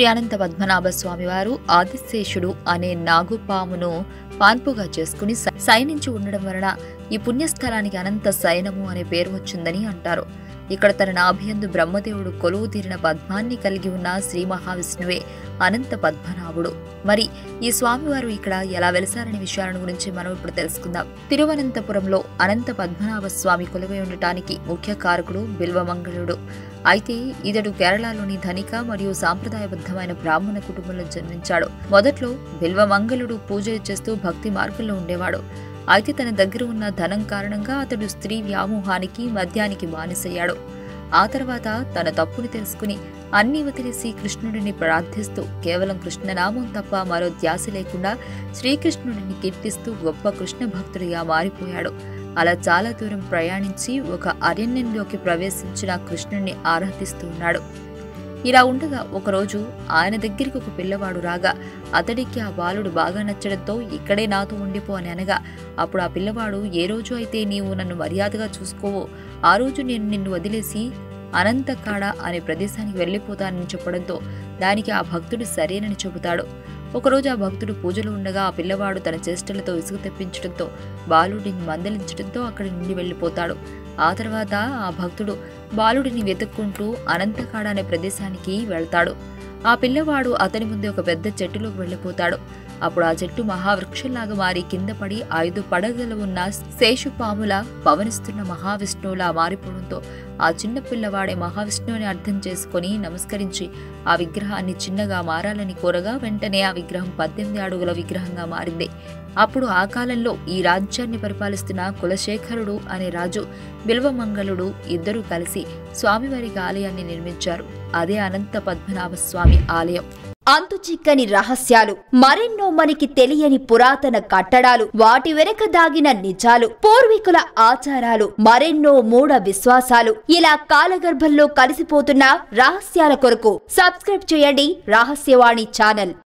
శ్రీ అనంత పద్మనాభ స్వామివారు ఆదిశేషుడు అనే నాగుపామును పాన్పుగా చేసుకుని శయనించి ఉండడం వలన ఈ పుణ్యస్థలానికి అనంత శయనము అనే పేరు వచ్చిందని అంటారు. ఇక్కడ తన నాభియందు బ్రహ్మదేవుడు కొలువు తీరిన పద్మాన్ని కలిగి ఉన్న శ్రీ మహావిష్ణువే అనంత పద్మనాభుడు. మరి ఈ స్వామివారు ఇక్కడ ఎలా వెలిసారనే విషయాలను గురించి మనం ఇప్పుడు తెలుసుకుందాం. తిరువనంతపురంలో అనంత పద్మనాభ స్వామి కొలువై ఉండటానికి ముఖ్య కారకుడు బిల్వమంగళుడు. అయితే ఇతడు కేరళలోని ధనిక మరియు సాంప్రదాయబద్ధమైన బ్రాహ్మణ కుటుంబంలో జన్మించాడు. మొదట్లో బిల్వమంగళుడు పూజలు చేస్తూ భక్తి మార్గంలో ఉండేవాడు. అయితే తన దగ్గర ఉన్న ధనం కారణంగా అతడు స్త్రీ వ్యామోహానికి మద్యానికి బానిసయ్యాడు. ఆ తర్వాత తన తప్పుని తెలుసుకుని అన్ని వదిలేసి కృష్ణుడిని ప్రార్థిస్తూ కేవలం కృష్ణనామం తప్ప మరో ధ్యాస లేకుండా శ్రీకృష్ణుడిని కీర్తిస్తూ గొప్ప కృష్ణ భక్తుడిగా మారిపోయాడు. అలా చాలా దూరం ప్రయాణించి ఒక అరణ్యంలోకి ప్రవేశించిన కృష్ణుడిని ఆరాధిస్తూ ఉన్నాడు. ఇలా ఉండగా ఒకరోజు ఆయన దగ్గరికి ఒక పిల్లవాడు రాగా అతడికి ఆ బాలుడు బాగా నచ్చడంతో ఇక్కడే నాతో ఉండిపో అని అనగా అప్పుడు ఆ పిల్లవాడు ఏ రోజు అయితే నీవు నన్ను మర్యాదగా చూసుకోవో ఆ రోజు నేను నిన్ను వదిలేసి అనంతకాడ అనే ప్రదేశానికి వెళ్లిపోతానని చెప్పడంతో దానికి ఆ భక్తుడు సరేనని చెబుతాడు. ఒకరోజు ఆ భక్తుడు పూజలు ఉండగా ఆ పిల్లవాడు తన చేష్టలతో విసుగు తెప్పించడంతో బాలుడిని మందలించడంతో అక్కడి నుండి వెళ్లిపోతాడు. ఆ తర్వాత ఆ భక్తుడు బాలుడిని వెతుక్కుంటూ అనంతకాడ అనే ప్రదేశానికి వెళ్తాడు. ఆ పిల్లవాడు అతని ముందే ఒక పెద్ద చెట్టులోకి వెళ్లిపోతాడు. అప్పుడు ఆ చెట్టు మహావృక్షంలాగా మారి కింద పడి 5 పడగలు ఉన్న శేషుపాములా పవనిస్తున్న మహావిష్ణువులా మారిపోవడంతో ఆ చిన్న పిల్లవాడే మహావిష్ణువుని అర్థం చేసుకుని నమస్కరించి ఆ విగ్రహాన్ని చిన్నగా మారాలని కోరగా వెంటనే ఆ విగ్రహం 18 అడుగుల విగ్రహంగా మారింది. అప్పుడు ఆ కాలంలో ఈ రాజ్యాన్ని పరిపాలిస్తున్న కులశేఖరుడు అనే రాజు బిల్వమంగళుడు ఇద్దరూ కలిసి స్వామివారికి ఆలయాన్ని నిర్మించారు. అదే అనంత పద్మనాభ స్వామి ఆలయం. అంతుచిక్కని రహస్యాలు, మరెన్నో మనకి తెలియని పురాతన కట్టడాలు, వాటి వెనక దాగిన నిజాలు, పూర్వీకుల ఆచారాలు, మరెన్నో మూఢ విశ్వాసాలు, ఇలా కాలగర్భంలో కలిసిపోతున్న రహస్యాల కొరకు సబ్స్క్రైబ్ చేయండి రహస్యవాణి ఛానల్.